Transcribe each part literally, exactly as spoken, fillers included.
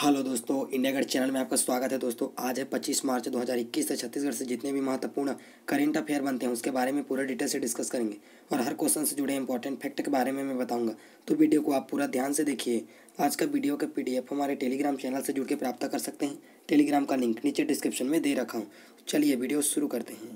Hello दोस्तों, India gate channel में आपका स्वागत है। दोस्तों आज है पच्चीस मार्च दो हज़ार इक्कीस से छत्तीसगढ़ से जितने भी महत्वपूर्ण करेंट अफेयर बनते हैं उसके बारे में पूरा डिटेल से डिस्कस करेंगे और हर क्वेश्चन से जुड़े इंपॉर्टेंट फैक्ट के बारे में मैं बताऊंगा। तो वीडियो को आप पूरा ध्यान से देखिए। आज का वीडियो का पीडीएफ हमारे टेलीग्राम चैनल से जुड़ के प्राप्त कर सकते हैं। टेलीग्राम का लिंक नीचे डिस्क्रिप्शन में दे रखा हूँ। चलिए वीडियो शुरू करते हैं।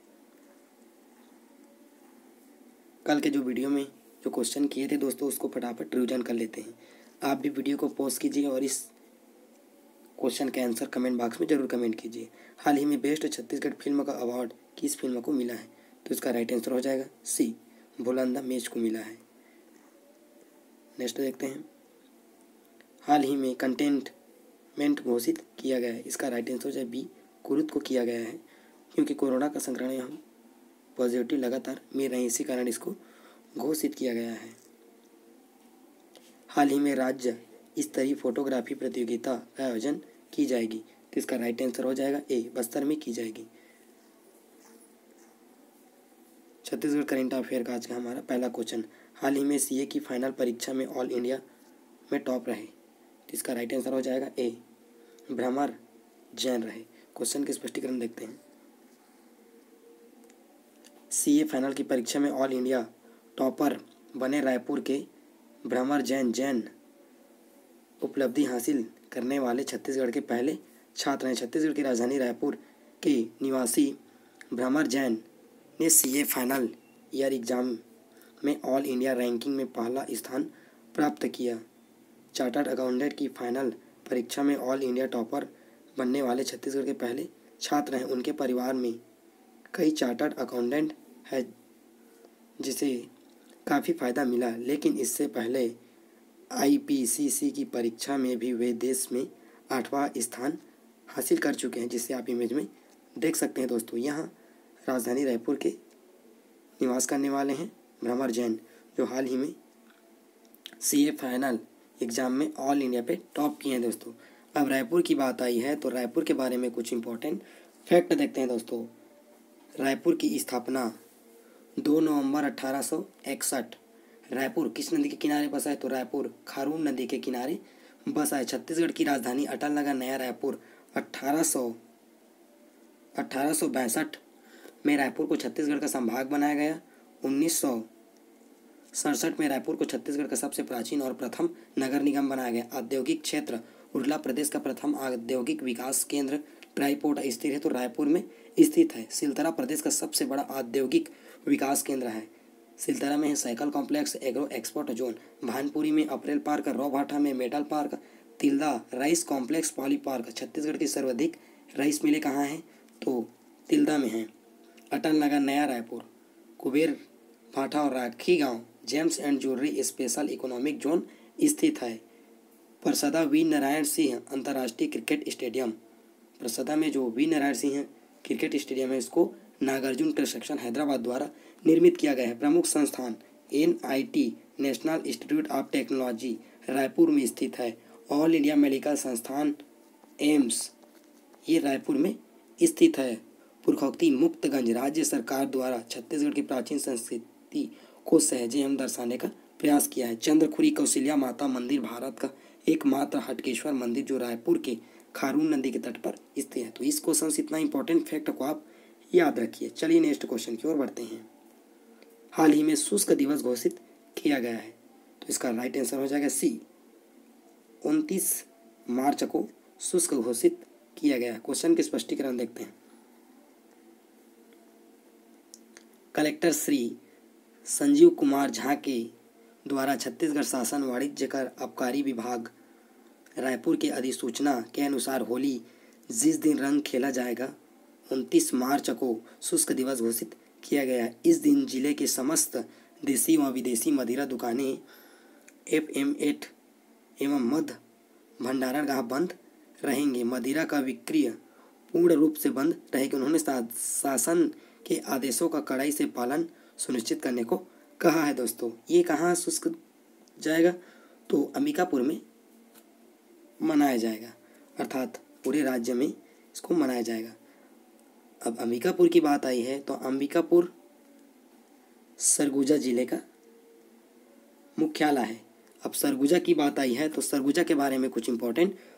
कल के जो वीडियो में जो क्वेश्चन किए थे दोस्तों उसको फटाफट रिविजन कर लेते हैं। आप भी वीडियो को पॉज कीजिए और इस क्वेश्चन का आंसर कमेंट बॉक्स में जरूर कमेंट कीजिए। हाल ही में बेस्ट छत्तीसगढ़ फिल्म का अवार्ड किस फिल्म को मिला है? तो इसका राइट आंसर हो जाएगा सी, बुलंद मेज को मिला है। नेक्स्ट देखते हैं। हाल ही में कंटेनमेंट घोषित किया गया है। इसका राइट आंसर हो जाए बी, कुरुत को किया गया है क्योंकि कोरोना का संक्रमण यहाँ पॉजिटिव लगातार मिल रहे हैं, इसी कारण इसको घोषित किया गया है। हाल ही में राज्य स्तरीय फोटोग्राफी प्रतियोगिता का आयोजन की जाएगी। तो इसका राइट आंसर हो जाएगा ए, बस्तर में की जाएगी। छत्तीसगढ़ करेंट अफेयर का आज का हमारा पहला क्वेश्चन। हाल ही में सीए की फाइनल परीक्षा में ऑल इंडिया में टॉप रहे। तो इसका राइट आंसर हो जाएगा ए, भ्रमर जैन रहे। क्वेश्चन के स्पष्टीकरण देखते हैं। सीए फाइनल की परीक्षा में ऑल इंडिया टॉपर बने रायपुर के भ्रमर जैन जैन उपलब्धि हासिल करने वाले छत्तीसगढ़ के पहले छात्र हैं। छत्तीसगढ़ की राजधानी रायपुर के निवासी भ्रमर जैन ने सीए फाइनल ईयर एग्जाम में ऑल इंडिया रैंकिंग में पहला स्थान प्राप्त किया। चार्टर्ड अकाउंटेंट की फाइनल परीक्षा में ऑल इंडिया टॉपर बनने वाले छत्तीसगढ़ के पहले छात्र हैं। उनके परिवार में कई चार्टर्ड अकाउंटेंट है जिसे काफ़ी फ़ायदा मिला, लेकिन इससे पहले आईपीसीसी की परीक्षा में भी वे देश में आठवां स्थान हासिल कर चुके हैं, जिसे आप इमेज में देख सकते हैं। दोस्तों यहाँ राजधानी रायपुर के निवास करने वाले हैं भ्रमर जैन, जो हाल ही में सीए फाइनल एग्ज़ाम में ऑल इंडिया पे टॉप किए हैं। दोस्तों अब रायपुर की बात आई है तो रायपुर के बारे में कुछ इंपॉर्टेंट फैक्ट देखते हैं। दोस्तों रायपुर की स्थापना दो नवंबर अट्ठारह सौ इकसठ। रायपुर किस नदी के किनारे बसा है? तो रायपुर खारून नदी के किनारे बसा है। छत्तीसगढ़ की राजधानी अटल नगर नया रायपुर अट्ठारह सौ अट्ठारह सौ बैसठ में रायपुर को छत्तीसगढ़ का संभाग बनाया गया। उन्नीस सौ सड़सठ में रायपुर को छत्तीसगढ़ का सबसे प्राचीन और प्रथम नगर निगम बनाया गया। औद्योगिक क्षेत्र उरला प्रदेश का प्रथम औद्योगिक विकास केंद्र ट्राईपोर्ट स्थित है, तो रायपुर में स्थित है। सिलतरा प्रदेश का सबसे बड़ा औद्योगिक विकास केंद्र है। सिलतरा में है cycle complex, agro export zone. Bhanpuri में अप्रैल पार्क, रौभाटा में metal park, Tilda rice complex, poly park. Chhattisgarh की सर्वाधिक राइस मिलें कहाँ हैं? तो तिल्दा में है। अटल नगर नया रायपुर, कुबेर भाटा और राखी गांव gems and jewellery special economic zone स्थित है। परसदा वी नारायण सिंह अंतर्राष्ट्रीय क्रिकेट स्टेडियम, परसदा में जो V Narayan Singh cricket stadium है इसको नागार्जुन कंस्ट्रक्शन हैदराबाद द्वारा निर्मित किया गया है। प्रमुख संस्थान NIT national institute of technology Raipur में स्थित है। ऑल इंडिया मेडिकल संस्थान एम्स ये रायपुर में स्थित है। पुरखौती मुक्तगंज राज्य सरकार द्वारा छत्तीसगढ़ की प्राचीन संस्कृति को सहजे एवं दर्शाने का प्रयास किया है। चंद्रखुरी कौशल्या माता मंदिर भारत का एकमात्र हटकेश्वर मंदिर जो रायपुर के खारून नदी के तट पर स्थित है। तो इस क्वेश्चन से इतना इंपॉर्टेंट फैक्ट को आप याद रखिए। चलिए नेक्स्ट क्वेश्चन की ओर बढ़ते हैं। हाल ही में शुष्क दिवस घोषित किया गया है, तो इसका राइट आंसर हो जाएगा सी, उनतीस मार्च को शुष्क घोषित किया गया है। क्वेश्चन के स्पष्टीकरण देखते हैं। कलेक्टर श्री संजीव कुमार झा के द्वारा छत्तीसगढ़ शासन वाणिज्य कर आबकारी विभाग रायपुर के अधिसूचना के अनुसार होली जिस दिन रंग खेला जाएगा उनतीस मार्च को शुष्क दिवस घोषित किया गया है। इस दिन जिले के समस्त देसी व विदेशी मदिरा दुकानें, एफ एम एट एवं मध्य भंडारगृह बंद रहेंगे। मदिरा का विक्रय पूर्ण रूप से बंद रहेगी। उन्होंने शासन के आदेशों का कड़ाई से पालन सुनिश्चित करने को कहा है। दोस्तों ये कहाँ शुष्क जाएगा? तो अंबिकापुर में मनाया जाएगा, अर्थात पूरे राज्य में इसको मनाया जाएगा। अब अंबिकापुर की बात आई है तो अंबिकापुर सरगुजा जिले का मुख्यालय है। अब सरगुजा की बात आई है तो सरगुजा के बारे में कुछ इंपॉर्टेंट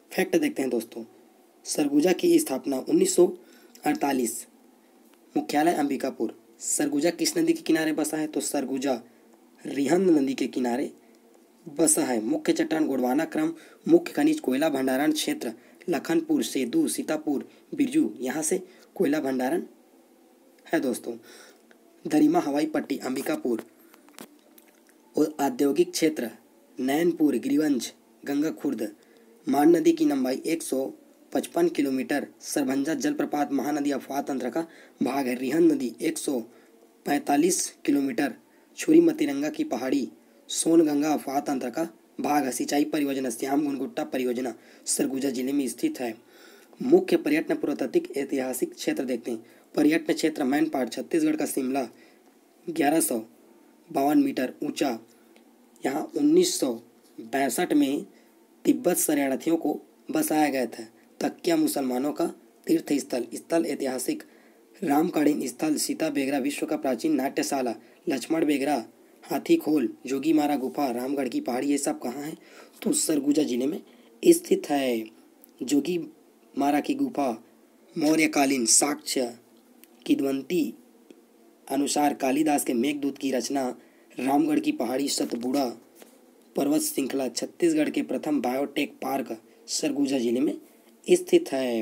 फैक्ट देखते हैं दोस्तों। सरगुजा की स्थापना उन्नीस सौ अड़तालीस। मुख्यालय अंबिकापुर। सरगुजा किस नदी के किनारे बसा है? तो सरगुजा रिहंद नदी के किनारे बसा है। मुख्य चट्टान गोंडवाना क्रम। मुख्य खनिज कोयला भंडारण क्षेत्र लखनपुर, सेदू, सीतापुर, बिरजू, यहाँ से कोयला भंडारण है दोस्तों। दरिमा हवाई पट्टी अंबिकापुर। और औद्योगिक क्षेत्र नैनपुर, गिरिवंज, गंगा खुर्द। मान नदी की लंबाई एक सौ पचपन किलोमीटर। सरभंजा जलप्रपात महानदी अफवाह तंत्र का भाग है। रिहंद नदी एक सौ पैंतालीस किलोमीटर। छुरी मतिरंगा की पहाड़ी सोनगंगा अफवाह तंत्र का भाग है। सिंचाई परियोजना श्याम गुनगुट्टा परियोजना सरगुजा जिले में स्थित है। मुख्य पर्यटन पुरातात्विक ऐतिहासिक क्षेत्र देखते हैं। पर्यटन क्षेत्र मैनपाट छत्तीसगढ़ का शिमला ग्यारह सौ बावन मीटर ऊंचा। यहाँ उन्नीस सौ बैसठ में तिब्बत शरणार्थियों को बसाया गया था। तकिया मुसलमानों का तीर्थ स्थल स्थल ऐतिहासिक रामकालीन स्थल सीता बेगरा विश्व का प्राचीन नाट्यशाला लक्ष्मण बेगरा हाथी खोल जोगी मारा गुफा रामगढ़ की पहाड़ी ये सब कहाँ है? तो सरगुजा जिले में स्थित है। जोगी मारा की गुफा मौर्यकालीन साक्ष्य किदवंती अनुसार कालिदास के मेघदूत की रचना। रामगढ़ की पहाड़ी सतपुड़ा पर्वत श्रृंखला छत्तीसगढ़ के प्रथम बायोटेक पार्क सरगुजा जिले में स्थित है।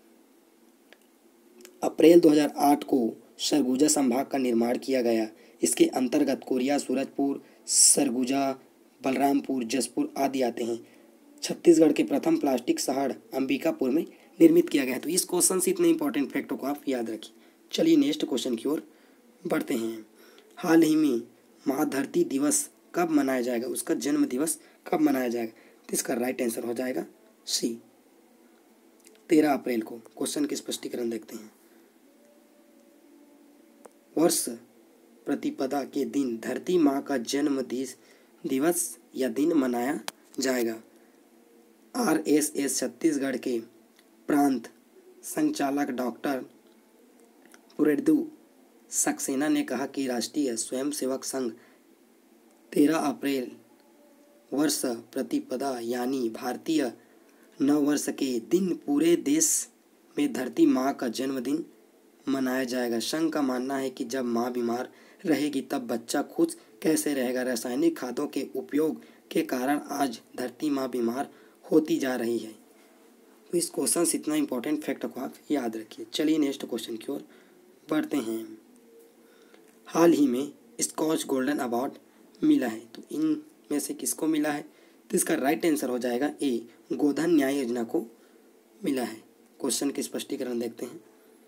अप्रैल दो हज़ार आठ को सरगुजा संभाग का निर्माण किया गया। इसके अंतर्गत कोरिया, सूरजपुर, सरगुजा, बलरामपुर, जसपुर आदि आते हैं। छत्तीसगढ़ के प्रथम प्लास्टिक शहर अंबिकापुर में निर्मित किया गया है। तो इस क्वेश्चन से इतने इंपॉर्टेंट फैक्टों को आप याद रखिए। चलिए नेक्स्ट क्वेश्चन की ओर बढ़ते हैं। हाल ही में महाधरती दिवस कब मनाया जाएगा? उसका जन्म दिवस कब मनाया जाएगा? तो इसका राइट आंसर हो जाएगा सी, तेरह अप्रैल को। क्वेश्चन के स्पष्टीकरण देखते हैं। वर्ष प्रतिपदा के दिन धरती माँ का जन्म दिवस या दिन मनाया जाएगा। आर एस एस छत्तीसगढ़ के प्रांत संचालक डॉक्टर पुरेडू सक्सेना ने कहा कि राष्ट्रीय स्वयंसेवक संघ तेरह अप्रैल वर्ष प्रतिपदा यानी भारतीय नव वर्ष के दिन पूरे देश में धरती माँ का जन्मदिन मनाया जाएगा। संघ का मानना है कि जब माँ बीमार रहेगी तब बच्चा खुश कैसे रहेगा। रासायनिक खादों के उपयोग के कारण आज धरती माँ बीमार होती जा रही है। तो इस क्वेश्चन से इतना इंपॉर्टेंट फैक्ट को आप याद रखिए। चलिए नेक्स्ट क्वेश्चन की ओर बढ़ते हैं। हाल ही में स्कॉच गोल्डन अवार्ड मिला है। तो इन में से किसको मिला है? तो इसका राइट आंसर हो जाएगा ए, गोधन न्याय योजना को मिला है। क्वेश्चन के स्पष्टीकरण देखते हैं।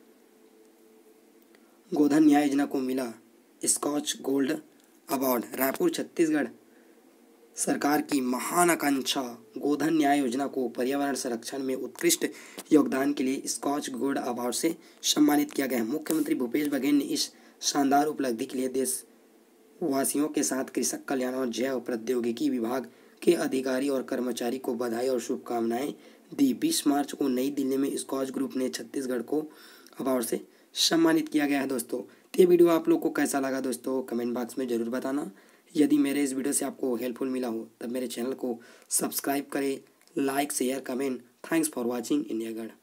गोधन न्याय योजना को मिला Skoch gold award. Raipur Chhattisgarh सरकार की महान आकांक्षा गोधन न्याय योजना को पर्यावरण संरक्षण में उत्कृष्ट योगदान के लिए स्कॉच गोल्ड अवार्ड से सम्मानित किया गया है। मुख्यमंत्री भूपेश बघेल ने इस शानदार उपलब्धि के लिए देशवासियों के साथ कृषक कल्याण और जैव प्रौद्योगिकी विभाग के अधिकारी और कर्मचारी को बधाई और शुभकामनाएं दी। बीस मार्च को नई दिल्ली में स्कॉच ग्रुप ने छत्तीसगढ़ को अवार्ड से सम्मानित किया गया है दोस्तों। तो ये वीडियो आप लोग को कैसा लगा दोस्तों कमेंट बॉक्स में ज़रूर बताना। यदि मेरे इस वीडियो से आपको हेल्पफुल मिला हो तब मेरे चैनल को सब्सक्राइब करें, like share comment. Thanks for watching India गढ़।